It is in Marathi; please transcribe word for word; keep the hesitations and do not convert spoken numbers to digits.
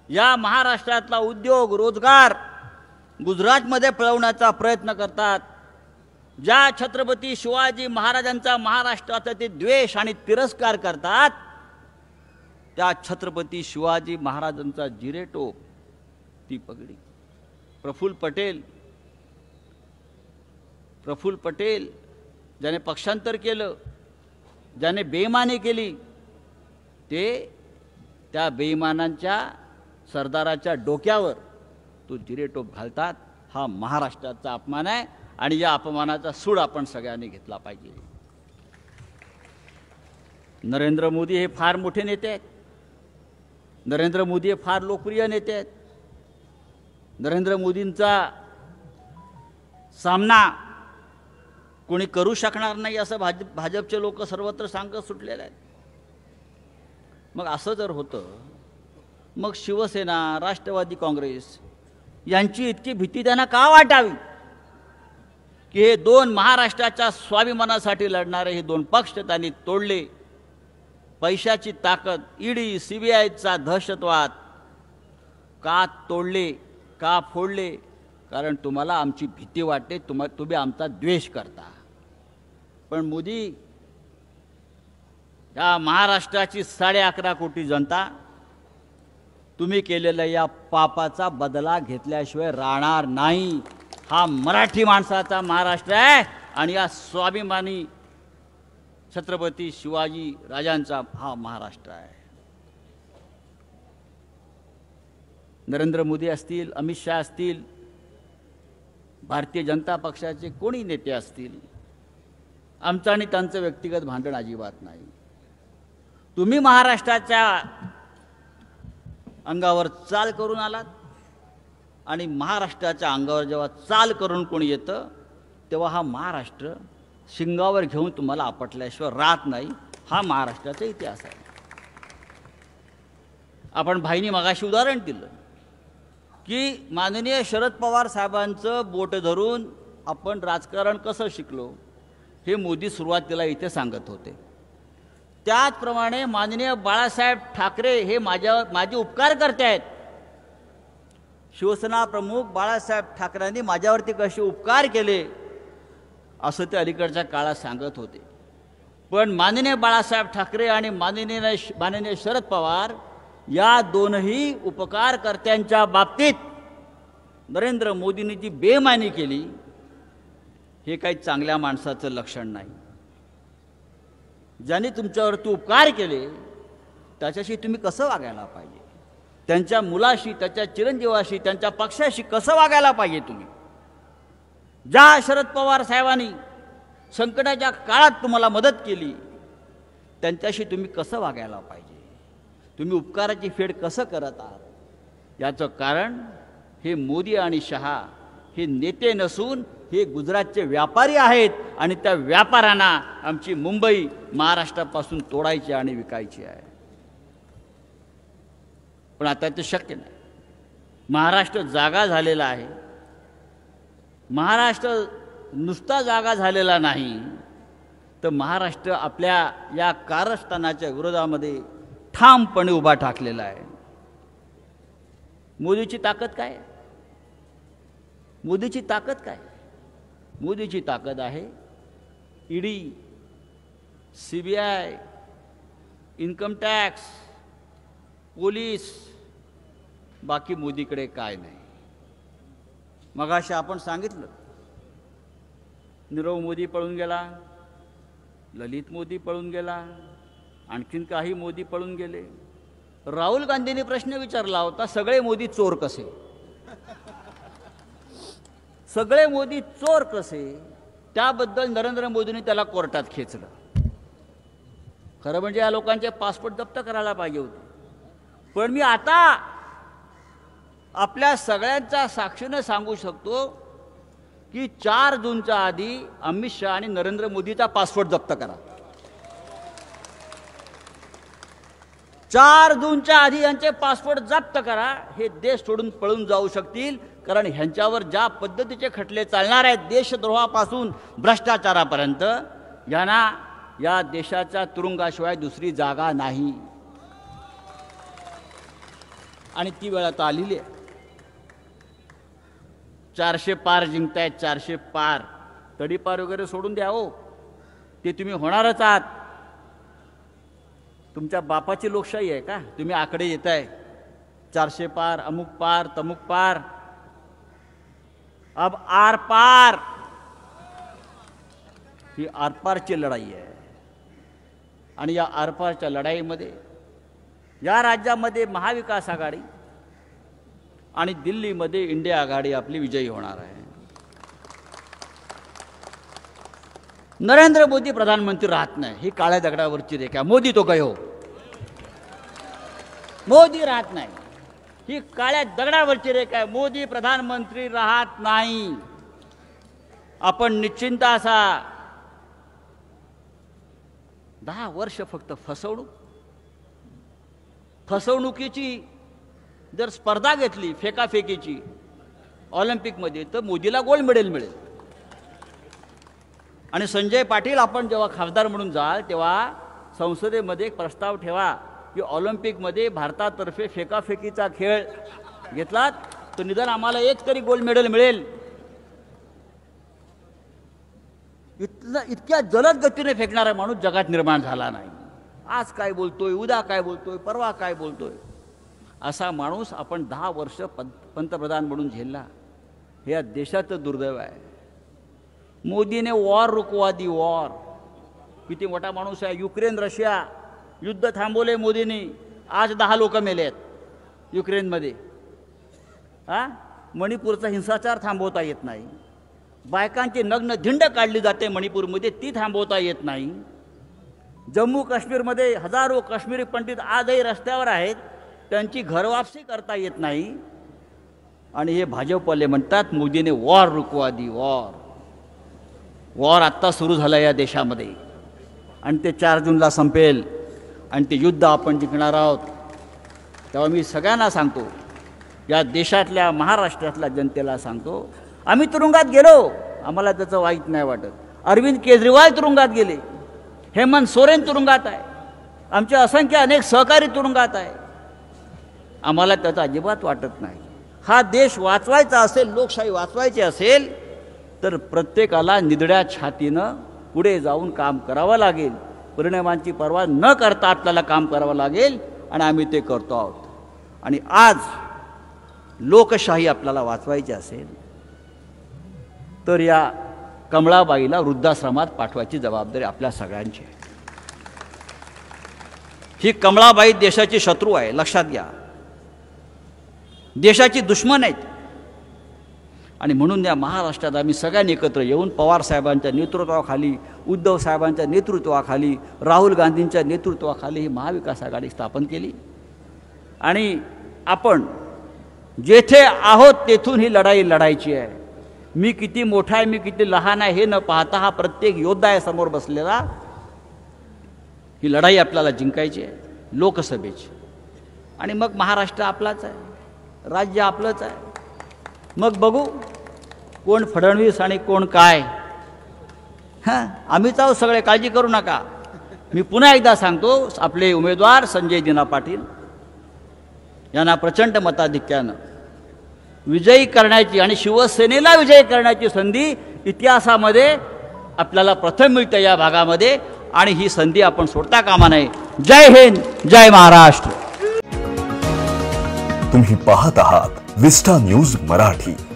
या महाराष्ट्रातला उद्योग रोजगार गुजरातमध्ये पळवण्याचा प्रयत्न करतात। ज्या छत्रपती शिवाजी महाराजांचा महाराष्ट्राचा ते द्वेष आणि तिरस्कार करतात, त्या छत्रपती शिवाजी महाराजांचा जिरेटोप, ती पगडी, प्रफुल्ल पटेल प्रफुल्ल पटेल ज्याने पक्षांतर केलं, ज्याने बेईमानी केली, ते त्या बेईमानांच्या सरदाराच्या डोक्यावर तो जिरेटोप घालतात। हा महाराष्ट्राचा अपमान आहे आणि या अपमानाचा सूड आपण सगळ्यांनी घेतला पाहिजे। नरेंद्र मोदी हे फार मोठे नेते आहेत, नरेंद्र मोदी हे फार लोकप्रिय नेते आहेत। नरेंद्र मोदींचा सामना कोणी करू शकणार नाही असं भाजप भाजपचे लोक सर्वत्र सांगत सुटलेले आहेत। मग असं जर होतं, मग शिवसेना, राष्ट्रवादी काँग्रेस यांची इतकी भीती त्यांना का वाटावी की हे दोन महाराष्ट्राच्या स्वाभिमानासाठी लढणारे हे दोन पक्ष त्यांनी तोडले। पैशाची ताकद, ईडी, सीबीआयचा दहशतवाद का तोडले, का फोडले? कारण तुम्हाला आमची भीती वाटते, तुम्हा तुम्ही आमचा द्वेष करता। पण मोदी, या महाराष्ट्राची साडे अकरा कोटी जनता तुम्ही केलेल्या या पापाचा बदला घेतल्याशिवाय राहणार नाही। हा मराठी माणसाचा महाराष्ट्र आहे आणि या स्वाभिमानी छत्रपती शिवाजी राजांचा हा महाराष्ट्र आहे। नरेंद्र मोदी असतील, अमित शाह असतील, भारतीय जनता पक्षाचे कोणी नेते असतील, आमचं आणि त्यांचं व्यक्तिगत भांडण अजिबात नाही। तुम्ही महाराष्ट्राच्या अंगावर चाल करून आलात आणि महाराष्ट्राच्या अंगावर जेव्हा चाल करून कोणी येतं तेव्हा हा महाराष्ट्र शिंगावर घेऊन तुम्हाला आपटल्याशिवाय राहत नाही। हा महाराष्ट्राचा इतिहास आहे। आपण भाईनी मगाशी उदाहरण दिलं की माननीय शरद पवार साहेबांचं बोट धरून आपण राजकारण कसं शिकलो हे मोदी सुरुवातीला इथे सांगत होते। त्याचप्रमाणे माननीय बाळासाहेब ठाकरे हे माझ्या माझे उपकार करते आहेत। शिवसेना प्रमुख बाळासाहेब ठाकरेंनी माझ्यावरती कसे उपकार केले असं ते अलीकडच्या काळात सांगत होते। पण माननीय बाळासाहेब ठाकरे आणि माननीय माननीय शरद पवार या दोनही उपकारकर्त्यांच्या बाबतीत नरेंद्र मोदींनी जी बेईमानी केली हे काही चांगल्या माणसाचं लक्षण नाही। ज्यांनी तुमच्यावरती उपकार केले त्याच्याशी तुम्ही कसं वागायला पाहिजे, त्यांच्या मुलाशी, त्याच्या चिरंजीवाशी, त्यांच्या पक्षाशी कसं वागायला पाहिजे तुम्ही? ज्या शरद पवार साहेबांनी संकटाच्या काळात तुम्हाला मदत केली त्यांच्याशी तुम्ही कसं वागायला पाहिजे, तुम्ही उपकाराची फेड कसं करत आहात? याचं कारण हे मोदी आणि शहा हे नेते नसून हे गुजरातचे व्यापारी आहेत आणि त्या व्यापाऱ्यांना आमची मुंबई महाराष्ट्रापासून तोडायची आणि विकायची आहे। पण आता ते शक्य नाही। महाराष्ट्र जागा झालेला आहे। महाराष्ट्र नुसता जागा झालेला नाही तर महाराष्ट्र आपल्या या कारस्थानाच्या विरोधामध्ये ठामपणे उभा ठाकलेला आहे। मोदीची ताकद काय? मोदीची ताकद काय? मोदीची ताकद आहे ED, CBI, income tax, police, बाकी मोदीकडे काय नाही। मगाशी आपण सांगितलं नीरव मोदी पळून गेला, ललित मोदी पळून गेला, आणखीन काही मोदी पळून गेले। राहुल गांधींनी प्रश्न विचारला होता, सगळे मोदी चोर कसे? सगळे मोदी चोर कसे? त्याबद्दल नरेंद्र मोदींनी त्याला कोर्टात खेचलं। खरं म्हणजे या लोकांचे पासपोर्ट जप्त करायला पाहिजे होते। पण मी आता आपल्या सगळ्यांच्या साक्षीने सांगू शकतो की चार जूनच्या आधी अमित शहा आणि नरेंद्र मोदीचा पासपोर्ट जप्त करा। चार जूनच्या आधी यांचे पासपोर्ट जप्त करा। हे देश सोडून पळून जाऊ शकतील, कारण ह्यांच्यावर ज्या पद्धतीचे खटले चालणार आहेत देशद्रोहापासून भ्रष्टाचारापर्यंत, यांना या देशाच्या तुरुंगाशिवाय दुसरी जागा नाही। आणि ती वेळ आता आलेली आहे. चारशे पार जिंकतायत, चारशे पार. तडीपार वगैरे सोडून द्या हो, ते तुम्ही होणारच आहात. तुमच्या बापाची लोकशाही आहे का? तुम्ही आकडे येताय चारशे पार, अमुक पार, तमुक पार. अब आर पार, ही आरपारची लढाई आहे. आणि या आरपारच्या लढाईमध्ये या राज्यामध्ये महाविकास आघाडी आणि दिल्लीमध्ये इंडिया आघाडी आपली विजयी होणार आहे. नरेंद्र मोदी प्रधानमंत्री राहत नाही, ही काळ्या दगडावरची रेखा. मोदी तो गयो, मोदी राहत नाही, ही काळ्या दगडावरची रेखा आहे. मोदी प्रधानमंत्री राहत नाही. आपण निश्चिंत असा. दहा वर्ष फक्त फसवणूक, फसवणुकीची जर स्पर्धा घेतली फेकाफेकीची ऑलिम्पिकमध्ये, तर मोदीला गोल्ड मेडल मिळेल. आणि संजय पाटील, आपण जेव्हा खासदार म्हणून जाल तेव्हा संसदेमध्ये एक प्रस्ताव ठेवा की ऑलिम्पिकमध्ये भारतातर्फे फेकाफेकीचा खेळ घेतलात तर निदान आम्हाला एक तरी गोल्ड मेडल मिळेल. इतलं इतक्या जलद गतीने फेकणारा माणूस जगात निर्माण झाला नाही. आज काय बोलतोय, उद्या काय बोलतोय, परवा काय बोलतोय, असा माणूस आपण दहा वर्ष पंतप्रधान म्हणून झेलला. हे या देशाचं दुर्दैव आहे. मोदीने वॉर रुकवा दी, वॉर. किती मोठा माणूस आहे. युक्रेन रशिया युद्ध थांबवले मोदींनी. आज दहा लोक मेलेत युक्रेनमध्ये. हा, मणिपूरचा हिंसाचार थांबवता येत नाही. बायकांची नग्न धिंड काढली जाते मणिपूरमध्ये, ती थांबवता येत नाही. जम्मू काश्मीरमध्ये हजारो काश्मीरी पंडित आजही रस्त्यावर आहेत, त्यांची घरवापसी करता येत नाही. आणि हे भाजपवाले म्हणतात मोदीने वॉर रुकवा दी, वॉर. वॉर आत्ता सुरू झालं या देशामध्ये आणि ते चार जूनला संपेल आणि ते युद्ध आपण जिंकणार आहोत. तेव्हा मी सगळ्यांना सांगतो, या देशातल्या महाराष्ट्रातल्या जनतेला सांगतो, आम्ही तुरुंगात गेलो, आम्हाला त्याचं वाईट नाही वाटत. अरविंद केजरीवाल तुरुंगात गेले, हेमंत सोरेन तुरुंगात आहे, आमचे असंख्य अनेक सहकारी तुरुंगात आहे. आम्हाला त्याचं अजिबात वाटत नाही. हा देश वाचवायचा असेल, लोकशाही वाचवायची असेल तर प्रत्येकाला निधड्या छातीनं पुढे जाऊन काम करावं लागेल. परिणामांची पर्वा न करता आपल्याला काम करावं लागेल आणि आम्ही ते करतो आहोत. आणि आज लोकशाही आपल्याला वाचवायची असेल तर या कमळाबाईला वृद्धाश्रमात पाठवायची जबाबदारी आपल्या सगळ्यांची आहे. ही कमळाबाई देशाची शत्रू आहे, लक्षात घ्या. देशाची दुश्मन आहेत. आणि म्हणून या महाराष्ट्रात आम्ही सगळ्यांनी एकत्र येऊन पवार साहेबांच्या नेतृत्वाखाली, उद्धव साहेबांच्या नेतृत्वाखाली, राहुल गांधींच्या नेतृत्वाखाली ही महाविकास आघाडी स्थापन केली. आणि आपण जेथे आहोत तेथून ही लढाई लढायची आहे. मी किती मोठा आहे, मी किती लहान आहे हे न पाहता हा प्रत्येक योद्धा आहे समोर बसलेला. ही लढाई आपल्याला जिंकायची आहे लोकसभेची. आणि मग महाराष्ट्र आपलाच आहे, राज्य आपलंच आहे. मग बघू कोण फडणवीस आणि कोण काय. हां, आम्हीच आहोत सगळे, काळजी करू नका. मी पुन्हा एकदा सांगतो, आपले उमेदवार संजय दिना पाटील यांना प्रचंड मताधिक्यानं विजयी करण्याची आणि शिवसेनेला विजयी करण्याची संधी इतिहासामध्ये आपल्याला प्रथम मिळते या भागामध्ये. आणि ही संधी आपण सोडता कामा नये. जय हिंद, जय महाराष्ट्र. तुम्ही पाहत आहात विस्टा न्यूज मराठी.